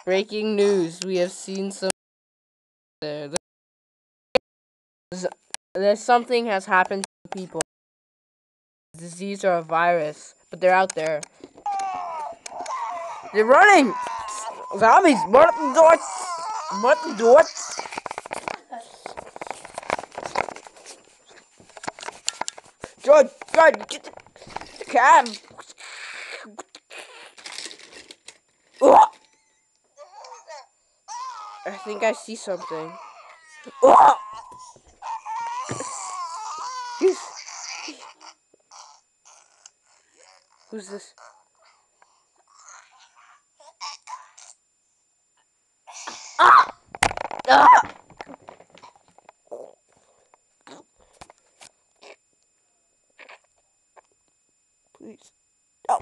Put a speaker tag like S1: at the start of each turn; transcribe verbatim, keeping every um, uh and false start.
S1: Breaking news. We have seen some there. There's, there's something has happened to people. A disease or a virus. But they're out there. They're running! Zombies! Martin Dort! Martin Dort! George! George! Get the cab! Ugh. I think I see something. Ugh. Who's, who's this? Ah! Ah! Please. Oh.